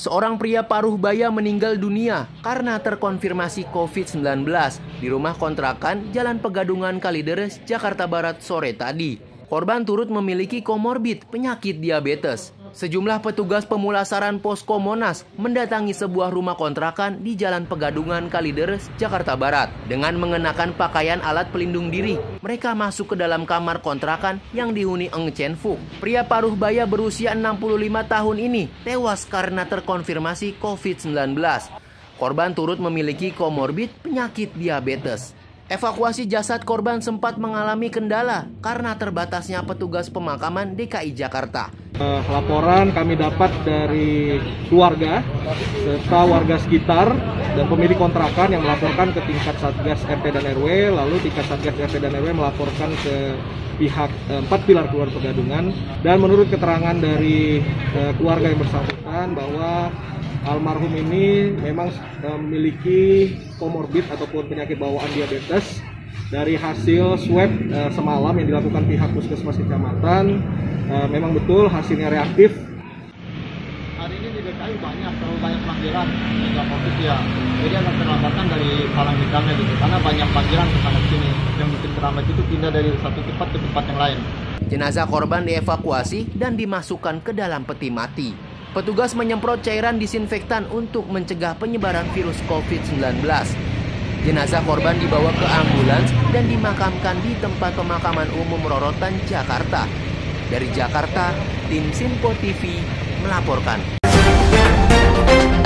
Seorang pria paruh baya meninggal dunia karena terkonfirmasi COVID-19 di rumah kontrakan Jalan Pegadungan Kalideres, Jakarta Barat sore tadi. Korban turut memiliki komorbid penyakit diabetes. Sejumlah petugas pemulasaran Posko Monas mendatangi sebuah rumah kontrakan di Jalan Pegadungan Kalideres, Jakarta Barat. Dengan mengenakan pakaian alat pelindung diri, mereka masuk ke dalam kamar kontrakan yang dihuni Eng Chen Fuk. Pria paruh baya berusia 65 tahun ini tewas karena terkonfirmasi COVID-19. Korban turut memiliki komorbid penyakit diabetes. Evakuasi jasad korban sempat mengalami kendala karena terbatasnya petugas pemakaman DKI Jakarta. Laporan kami dapat dari keluarga serta warga sekitar dan pemilik kontrakan yang melaporkan ke tingkat Satgas RT dan RW, lalu tingkat Satgas RT dan RW melaporkan ke pihak 4 pilar keluarga Pegadungan. Dan menurut keterangan dari keluarga yang bersangkutan bahwa almarhum ini memang memiliki komorbid ataupun penyakit bawaan diabetes. Dari hasil swab semalam yang dilakukan pihak puskesmas kecamatan, memang betul hasilnya reaktif. Hari ini di DKI terlalu banyak panggilan hingga COVID ya. Jadi agak terlambatkan dari palang hitamnya gitu, karena banyak panggilan ke sana sini. Yang bikin terlambat itu pindah dari satu tempat ke tempat yang lain. Jenazah korban dievakuasi dan dimasukkan ke dalam peti mati. Petugas menyemprot cairan disinfektan untuk mencegah penyebaran virus COVID-19. Jenazah korban dibawa ke ambulans dan dimakamkan di tempat pemakaman umum Rorotan, Jakarta. Dari Jakarta, tim Simpo TV melaporkan.